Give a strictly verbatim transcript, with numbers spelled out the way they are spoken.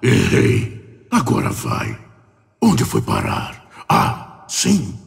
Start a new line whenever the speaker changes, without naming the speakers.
Errei. Agora vai. Onde foi parar? Ah, sim.